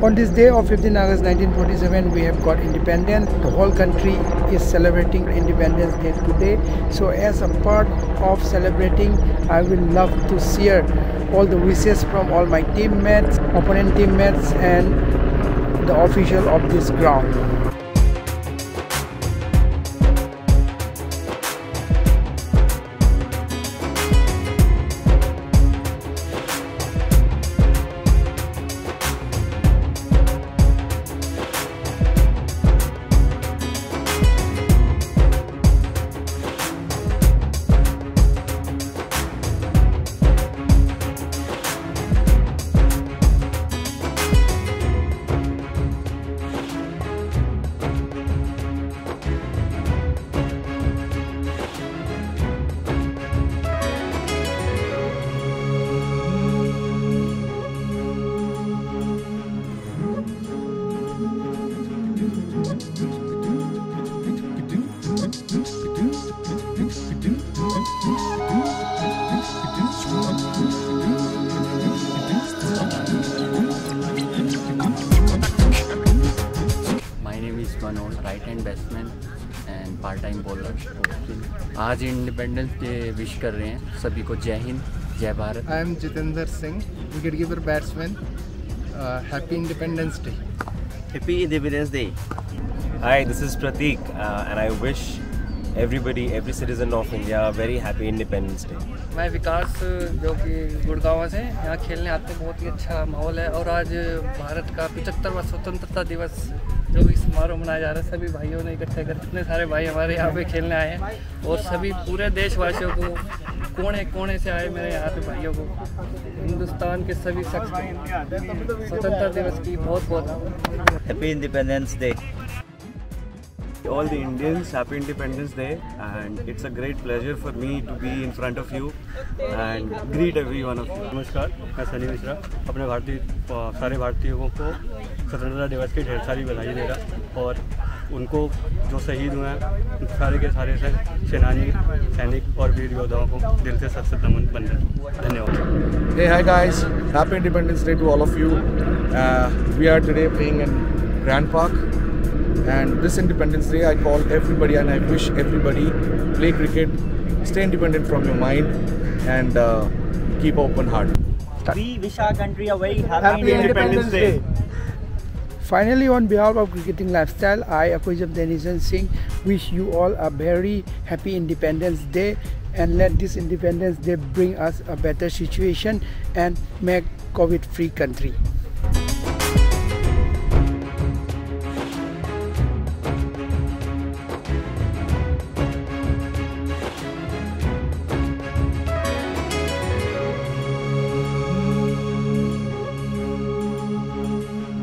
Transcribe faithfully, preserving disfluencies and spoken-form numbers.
On this day of fifteenth August nineteen forty-seven, we have got independence. The whole country is celebrating Independence Day today. So as a part of celebrating, I will love to share all the wishes from all my teammates, opponent teammates, and the official of this ground. Right hand batsman and part time bowler. आज independence day wish कर रहे हैं सभी को। जय हिंद, जय Bharat. I am Jitendra Singh, wicket keeper batsman. Happy independence day. Happy independence day. Hi, this is Prateek and I wish everybody, every citizen of India a very happy Independence Day. मैं विकास, जो कि गुड़गांव से यहाँ खेलने आते हैं। बहुत ही अच्छा माहौल है और आज भारत का पचहत्तरवां स्वतंत्रता दिवस जो भी समारोह मनाया जा रहा है, सभी भाइयों ने इकट्ठे कर, इतने सारे भाई हमारे यहाँ पे खेलने आए हैं और सभी पूरे देशवासियों को, कोने कोने से आए मेरे यहाँ पे भाइयों को, हिंदुस्तान के सभी शख्स स्वतंत्रता दिवस की बहुत बहुत happy independence day. All the Indians, happy Independence Day, and it's a great pleasure for me to be in front of you and greet every one of you. नमस्कार, मैं सनी मिश्रा अपने भारतीय सारे भारतीयों को स्वतंत्रता दिवस की ढेर सारी बधाई दे रहा और उनको जो शहीद हुए हैं सारे के सारे से सेनानी, सैनिक और वीर योद्धाओं को दिल से सत सत नमन बन रहे। धन्यवाद। Hey, hi guys, happy Independence Day to all of you. Uh, we are today playing in Grand Park. And this Independence Day, I call everybody and I wish everybody play cricket, stay independent from your mind, and uh, keep open heart. We wish our country a very happy, Happy Independence, Independence Day. Day. Finally, on behalf of Cricketing Lifestyle, I, Akujab Denison Singh, wish you all a very happy Independence Day, and let this Independence Day bring us a better situation and make COVID-free country.